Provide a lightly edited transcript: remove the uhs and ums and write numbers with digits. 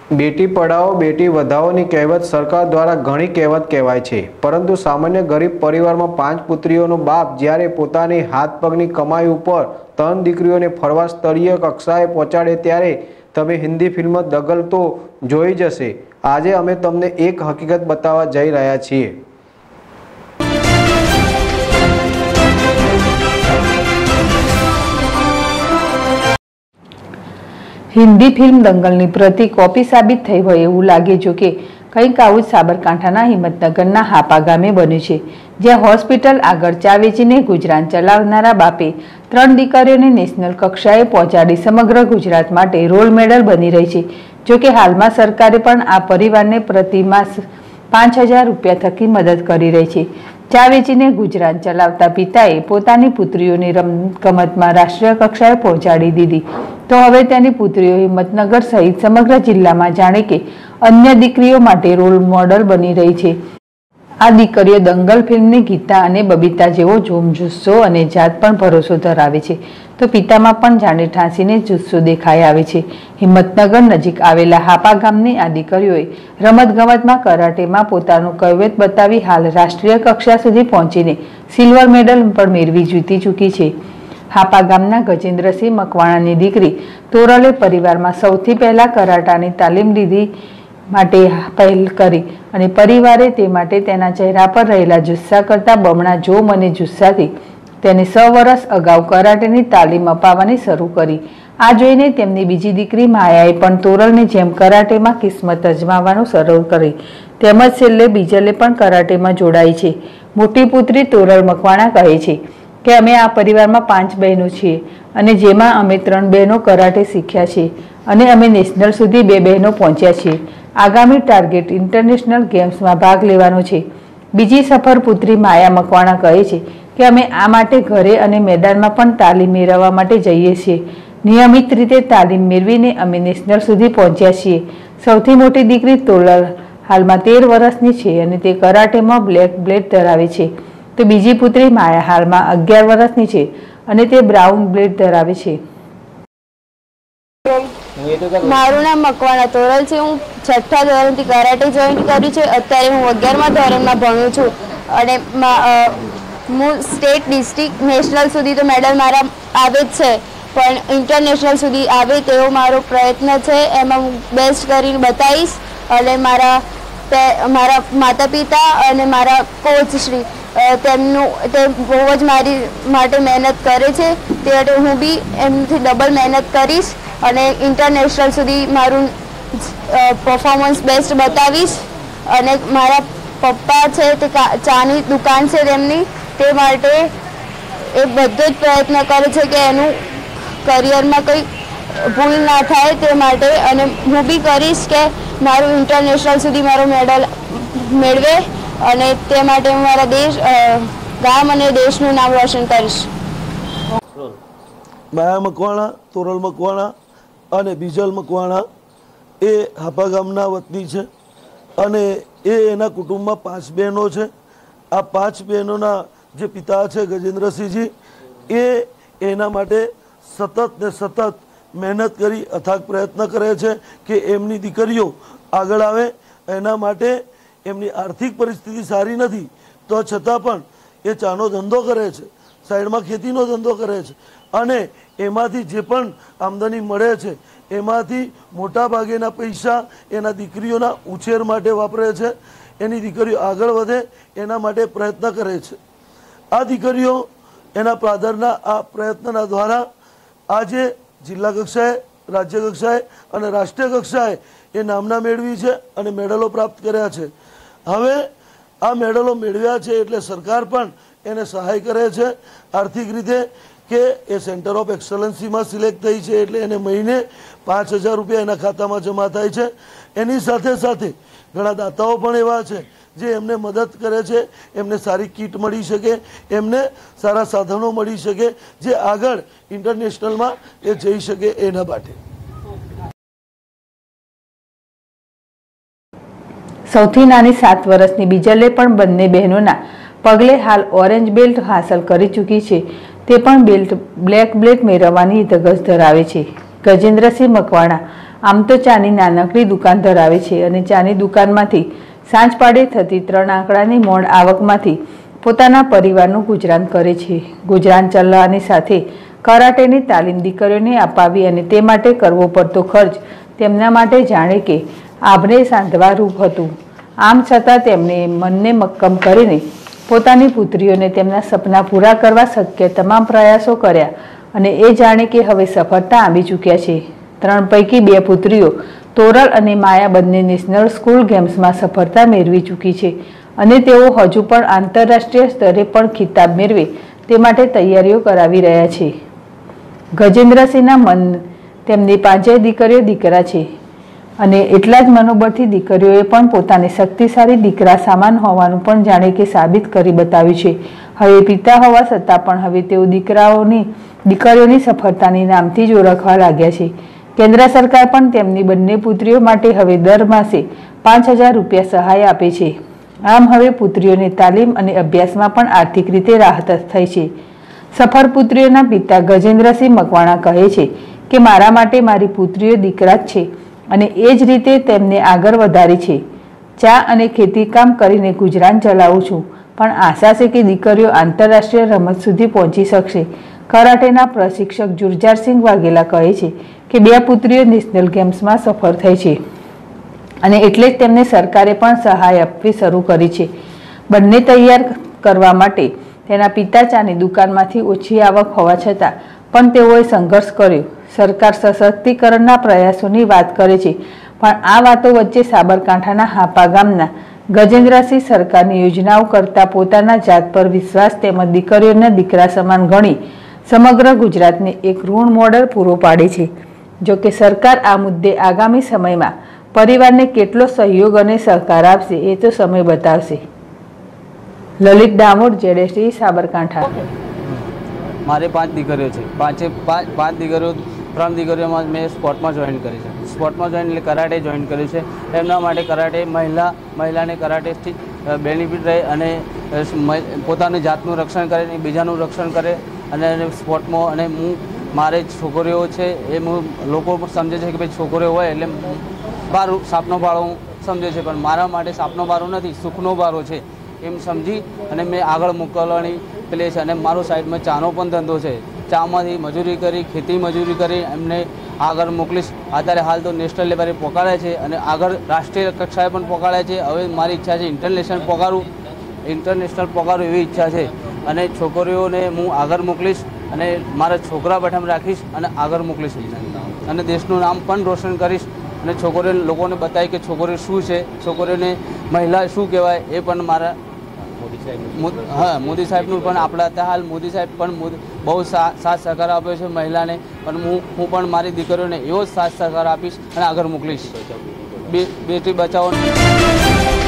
બેટી પઢાઓ બેટી વધાઓની કહેવત સરકાર દ્વારા ઘણી કહેવત કહેવાય છે, પરંતુ સામાન્ય ગરીબ પરિવારમાં 5 પુત્રીઓનો બાપ જ્યારે પોતાની હાથ પગની કમાઈ ઉપર 3 દીકરીઓને ફરવા સ્તરીય કક્ષાએ પહોંચાડે ત્યારે તમે હિન્દી ફિલ્મ દગલ તો જોઈ જ હશે। આજે અમે તમને એક હકીકત બતાવવા જઈ રહ્યા છીએ। हिंदी फिल्म दंगलनी प्रति कॉपी साबित थई होय एवुं लागे। जो कि कंईक आवुं साबरकांठाना हिम्मतनगरना हापा गामे बन्युं छे, ज्यां होस्पिटल आगळ चा वेचीने गुजरात चलावनारा बापे 3 दीकरीओने नेशनल कक्षाए पहोंचाडी समग्र गुजरात माटे रोल मॉडल बनी रही छे। जो कि हालमां सरकारे पण आ परिवारने प्रति मास 5000 रूपिया थकी मदद करी रही छे। चा वेचीने गुजरात चलावता पिताए पोतानी पुत्रीओने रमतगमतमां राष्ट्रीय कक्षाए पहोंचाडी दीधी, तो हवे तेनी पुत्रीओ हिम्मतनगर सहित समग्र जिल्लामां जाणे के अन्य दीकरीओ माटे रोल मॉडल बनी रही छे। आ दीकरीओ दंगल फिल्मनी गीता अने बबीता जेवो जोम जुस्सो अने जात पण भरोसो धरावे छे, तो पितामां पण जाणे ठांसीने जुस्सो देखाई आवे छे। हिम्मतनगर नजीक आवेला हापा गामनी आ दीकरीओए रमतगमतमां कराटेमां पोतानुं कैवत बतावी हाल राष्ट्रीय कक्षा सुधी पहोंचीने सिल्वर मेडल पण मेळवी जीती चूकी छे। हापा गामना गजेन्द्रसिंह मकवाणानी दीकरी तोरले परिवारमां सौथी पहेला कराटानी तालीम लीधी माटे पहल करी अने परिवारे ते माटे तेना चेहरा पर रहेला जुस्सा करता बमणा जोम अने जुस्साथी तेने 100 वर्ष अगाऊ कराटेनी तालीम अपाववानी शरू करी। आ जोईने तेमनी बीजी दीकरी मायाए पण तोरलनी जेम कराटेमां किस्मत अजमाववानुं शरू करी, तेमज छेल्ले बीजले पण कराटेमां जोडाई छे। मोटी पुत्री तोरल मकवाणा कहे छे के अमे आ परिवारमां 5 बहनों छीए अने जेमां अमे 3 बहनों कराटे शीख्या छे अने अमे नेशनल सुधी 2 बहनों पहोंच्या छीए। आगामी टार्गेट इंटरनेशनल गेम्स में भाग लेवानो छे। बीजी सफर पुत्री माया मकवाणा कहे छे के अमे आ माटे घरे अने मैदान में पण तालीम मेळववा माटे जईए छीए। नियमित रीते तालीम मेळवीने अमे नेशनल सुधी पहोंच्या छीए। सौथी मोटी दीकरी तोरल हालमां 13 वर्षनी छे अने ते कराटेमां ब्लेक बेल्ट धरावे छे, तो बीजी पुत्री माया हालमां 11 वर्षनी छे अने ते ब्राउन बेल्ट धरावे छे। मारू नाम मकवाणा तोरल छे। हूँ 6ठा धोरणथी कराटे जोईन कर्युं छे। अत्यारे हूँ 11मा धोरणमां भणुं छुं अने हूँ स्टेट डिस्ट्रिक्ट नेशनल सुधी तो मेडल मारा आवे ज छे, पण इंटरनेशनल सुधी आवे तेवो मारो प्रयत्न छे। एमां हूँ बेस्ट करीने बतावीश अने मारा माता पिता अने मारा कोच श्री तेमनुं ते बहु ज मारी माटे मेहनत करे छे, ते माटे हूँ बी एमथी डबल मेहनत करीश अने इंटरनेशनल सुधी मारू परफॉर्मन्स बेस्ट बतावीश। अने मारा पप्पा छे ते चानी दुकान छे तेमनी, ते माटे ए बधो ज प्रयत्न करे छे के एनुं करियर में कई भूल ना थाय ते माटे। अने हूँ बी करीश के मारू इंटरनेशनल सुधी मारो मेडल मेळवे अने ते माटे हूँ मारा देश गाम अने देशनुं नाम रोशन करीश। माया मकवाणा तोरल मकवाणा अने बीजल मकवाणा ए हापा गामना वतनी छे अने एना कुटुंबमां 5 बहनों छे। आ 5 बहनोना जे पिता छे गजेन्द्रसिंहजी ए एना माटे सतत ने सतत मेहनत करी अथाक प्रयत्न करे छे के एमनी दीकरीओ आगळ आवे। एना माटे एमनी आर्थिक परिस्थिति सारी नथी तो छतां पण ए चानो धंधो करे छे, साइडमां खेतीनो धंधो करे छे अने एमांथी जे पण आमदनी मळे छे एमांथी मोटा भागेना पैसा एना दीकरीओना उछेर माटे वापरे छे। एनी दीकरीओ आगळ वधे एना माटे प्रयत्न करे छे। आ दीकरीओ एना फाधરના आ प्रयत्नना द्वारा आजे जिल्ला कक्षाए राज्य कक्षाए अने राष्ट्रीय कक्षाए ए नामना मेळवी छे अने मेडलो प्राप्त कर्या छे। हवे आ मेडलो मेळव्या छे एटले सरकार पण एने सहाय करे छे आर्थिक रीते के ए सेंटर ऑफ एक्सलन्सी में सिलेक्ट थई छे एटले एने महीने 5000 रूपिया एना खाता में जमा थाय छे। एनी साथे साथे घणा दाताओ पण एवा छे जे एमने मदद करे छे, एमने सारी किट मळी शके, एमने सारा साधनों मळी शके जे आगळ इंटरनेशनल में ए जई शके एना माटे। सौथी नानी 7 वर्षनी बीजले पण बंने बहनोना पगले हाल ऑरेंज बेल्ट हासिल करी चूकी छे, ते पण बेल्ट ब्लेक बेल्ट मेळवવાની ધગશ ધરાવે છે। गजेन्द्रसिंह मकवाणा આમ તો ચાની નાનકડી દુકાન ધરાવે છે અને ચાની દુકાનમાંથી સાંજ પાડે થતી 3 આંકડાની મોડ આવકમાંથી પોતાના પરિવારનું ગુજરાન કરે છે. ગુજરાન ચલાવવાની સાથે કરાટેની તાલીમ દીકરીઓને અપાવી અને તે માટે કરવો પડતો ખર્ચ તેમના માટે જાણે કે આભને સાંધવારૂપ હતું. આમ છતાં તેમણે મનને મક્કમ કરીને પોતાની પુત્રીઓને તેમના સપના પૂરા કરવા શક્ય તમામ પ્રયાસો કર્યા અને એ જાણે કે હવે સફળતા આવી ચૂક્યા છે. 3 પૈકી 2 પુત્રીઓ તોરલ અને માયા બંને નેશનલ સ્કૂલ ગેમ્સમાં સફળતા મેળવી ચૂકી છે અને તેઓ હજુ પણ આંતરરાષ્ટ્રીય સ્તરે પણ ખિતાબ મેળવે તે માટે તૈયારીઓ કરાવી રહ્યા છે. ગજેન્દ્રસિંહના મન તેમની 5 દીકરીઓ દીકરા છે અને એટલા જ મનોબળથી દીકરીઓએ પણ પોતાની શક્તિશાળી દીકરા સમાન હોવાનું પણ જાણે કે સાબિત કરી બતાવ્યું છે. હવે પિતા હોવા છતાં પણ હવે તેઓ દીકરીઓની સફળતાની નામથી જ ઓળખવા લાગ્યા છે. કેન્દ્ર સરકાર પણ તેમની બંને પુત્રીઓ માટે હવે દર માસે 5,000 રૂપિયા સહાય આપે છે. આમ હવે પુત્રીઓને તાલીમ અને અભ્યાસમાં પણ આર્થિક રીતે રાહત થઈ છે. સફળ પુત્રીઓના પિતા ગજેન્દ્રસિંહ મકવાણા કહે છે કે મારા માટે મારી પુત્રીઓ દીકરા જ છે અને એ જ રીતે તેમને આગળ વધારી છે. ચા અને ખેતીકામ કરીને ગુજરાન ચલાવું છું, પણ આશા છે કે દીકરીઓ આંતરરાષ્ટ્રીય રમત સુધી પહોંચી શકશે. કરાટેના પ્રશિક્ષક જુરજારસિંહ વાઘેલા કહે છે કે 2 પુત્રીઓ નેશનલ ગેમ્સમાં સફળ થઈ છે અને એટલે જ તેમને સરકારે પણ સહાય આપવી શરૂ કરી છે. બંને તૈયાર કરવા માટે તેના પિતા ચાની દુકાનમાંથી ઓછી આવક હોવા છતાં પણ તેઓએ સંઘર્ષ કર્યો. સરકાર સશક્તિકરણના પ્રયાસોની વાત કરે છે, પણ આ વાતો વચ્ચે સાબરકાંઠાના હાપા ગામના ગજેન્દ્રસિંહ સરકારની યોજનાઓ કરતા પોતાના જાત પર વિશ્વાસ તેમજ દીકરીઓના દીકરા સમાન ગણી સમગ્ર ગુજરાતને એક ઋણ મોડેલ પૂરો પાડે છે. જો કે સરકાર આ મુદ્દે આગામી સમયમાં પરિવારને કેટલો સહયોગ અને સહકાર આપશે એ તો સમય બતાવશે. લલિત ડામોર, ZSTV, સાબરકાંઠા. મારે 5 દીકરીઓ છે. પાંચ દીકરીઓ 3 દીકરીઓમાં મેં સ્પોર્ટમાં જોઈન કરી છે. સ્પોર્ટમાં જોઈન એટલે કરાટે જોઈન કર્યું છે. એમના માટે કરાટે મહિલાને કરાટેથી બેનિફિટ રહે અને પોતાની જાતનું રક્ષણ કરે અને બીજાનું રક્ષણ કરે અને સ્પોર્ટમાં અને મારે છોકરીઓ છે એ લોકો સમજે છે કે ભાઈ છોકરીઓ હોય એટલે બારું સાપનો બારો સમજે છે, પણ મારા માટે સાપનો બારો નથી, સુખનો બારો છે એમ સમજી અને મેં આગળ મોકલવાની પેલી છે. અને મારો સાઈડમાં ચાનો પણ ધંધો છે. ચામાંથી મજૂરી કરી, ખેતી મજૂરી કરી એમને આગળ મોકલીશ. અત્યારે હાલ તો નેશનલ લેવલે પહોંચાડે છે અને આગળ રાષ્ટ્રીય કક્ષાએ પણ પહોંચાડે છે. હવે મારી ઈચ્છા છે ઇન્ટરનેશનલ પહોંચાડું એવી ઈચ્છા છે અને છોકરીઓને હું આગળ મોકલીશ અને મારા છોકરા બેઠામાં રાખીશ અને આગળ મોકલીશ અને દેશનું નામ પણ રોશન કરીશ અને છોકરીઓ લોકોને બતાવી કે છોકરીઓ શું છે, છોકરીઓને મહિલા શું કહેવાય એ પણ મારા મોદી સાહેબનું પણ આપણા અત્યારે હાલ મોદી સાહેબ પણ બહુ સાથ સહકાર આપ્યો છે મહિલાને, પણ હું પણ મારી દીકરીઓને એવો જ સાથ સહકાર આપીશ અને આગળ મોકલીશ. બેટી બચાવો.